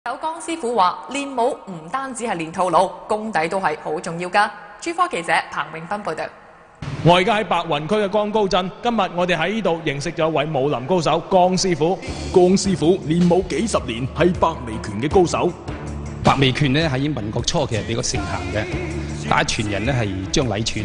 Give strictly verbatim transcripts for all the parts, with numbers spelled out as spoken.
有江師傅話：練武唔單止係練套路，功底都係好重要㗎。珠科記者彭永芬報道。 我而家喺白雲區嘅江高鎮，今日我哋喺呢度認識咗一位武林高手江師傅。 江師傅練武幾十年，係百微拳嘅高手。 百微拳咧喺民國初期係比較盛行嘅，第一傳人咧係張禮全。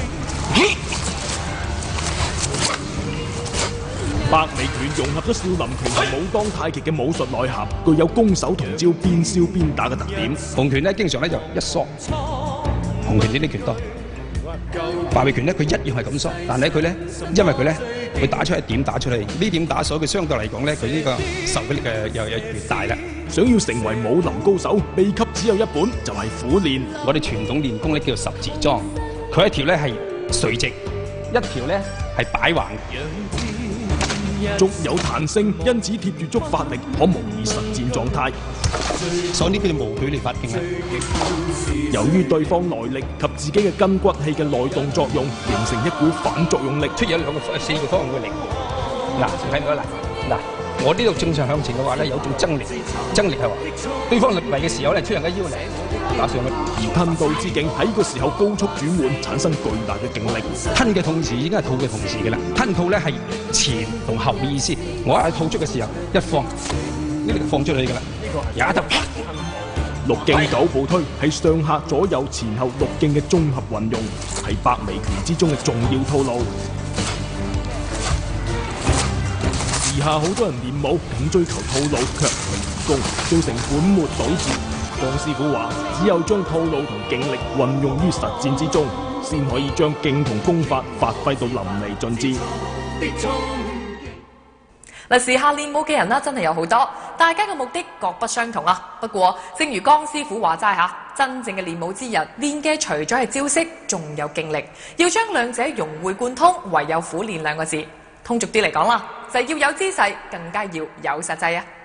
百微拳融合咗少林拳同武當太極嘅武術內涵，具有攻守同招、邊消邊打嘅特點。 洪拳咧經常咧就一縮，洪拳呢啲拳多。百微拳咧佢一樣係咁縮，但係佢咧因為佢咧佢打出一點打出嚟，呢點打所以佢相對嚟講咧佢呢個受擊力嘅又又越大啦。 想要成為武林高手，秘笈只有一本，就係苦練。 我哋傳統練功咧叫做十字樁，佢一條咧係垂直，一條咧係擺橫。 足有彈性，因此貼住足發力，可模擬實戰狀態。 所以呢叫做無距離發勁啦。 由於對方內力及自己嘅筋骨氣嘅內動作用，形成一股反作用力， 出現兩個四個方向嘅力。嗱，睇唔到啦？嗱，我呢度正常向前嘅話咧，有種增力，增力係話對方力嚟嘅時候咧，出人嘅腰嚟打上去。 而吞到之勁喺呢個時候高速轉換，產生巨大嘅勁力。 吞嘅同時已經係吐嘅同時嘅啦。吞吐咧係前同後嘅意思。我喺吐出嘅時候一放，呢個就放出去㗎啦。有一突啪。 六勁九步推係上下左右前後六勁嘅綜合運用，係百微拳之中嘅重要套路。時下好多人練武僅追求套路，卻唔練功，造成本末倒置。江師傅話：只有將套路同勁力運用於實戰之中，先可以將勁同功法發揮到淋漓盡致。 嗱，時下練武嘅人啦，真係有好多，大家嘅目的各不相同啊。不過，正如江師傅話齋嚇，真正嘅練武之人，練嘅除咗係招式，仲有勁力。要將兩者融會貫通，唯有苦練兩個字。通俗啲嚟講啦，就係要有姿勢，更加要有實際啊。